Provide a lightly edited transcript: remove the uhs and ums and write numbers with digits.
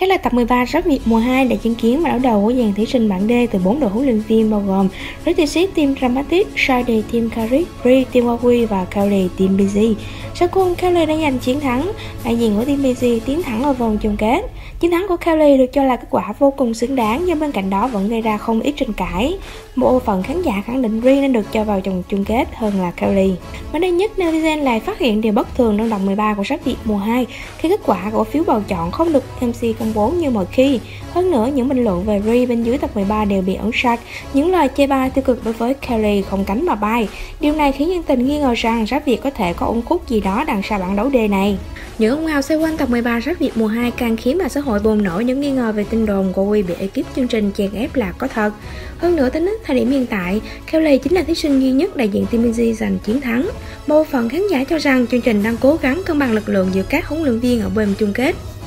Đây là tập 13 Rap Việt mùa 2 đã chứng kiến màn đấu đầu của dàn thí sinh bảng D từ 4 đội huấn luyện viên bao gồm Retisis Team Dramatic, Shade Team Karik, Bree Team Huawei và Kelly Team BG. Sau cùng, Kelly đã giành chiến thắng, đại diện của Team BG tiến thẳng ở vòng chung kết. Chiến thắng của Kelly được cho là kết quả vô cùng xứng đáng, nhưng bên cạnh đó vẫn gây ra không ít tranh cãi. Một bộ phận khán giả khẳng định Bree nên được cho vào vòng chung kết hơn là Kelly. Mới đây nhất, netizen lại phát hiện điều bất thường trong tập 13 của Rap Việt mùa 2 khi kết quả của phiếu bầu chọn không được MC công bố như mọi khi. Hơn nữa, những bình luận về Bree bên dưới tập 13 đều bị ẩn sạch, những lời chê bai tiêu cực đối với Kelly không cánh mà bay. Điều này khiến dân tình nghi ngờ rằng Rap Việt có thể có uẩn khúc gì đó đằng sau bảng đấu D này. Những ồn ào xoay quanh tập 13 Rap Việt mùa 2 càng khiến mạng xã hội bùng nổ những nghi ngờ về tin đồn của Huawei bị ekip chương trình chèn ép là có thật. Hơn nữa, tính đến thời điểm hiện tại, Kelly chính là thí sinh duy nhất đại diện Team BG giành chiến thắng. Một phần khán giả cho rằng chương trình đang cố gắng cân bằng lực lượng giữa các huấn luyện viên ở bên chung kết.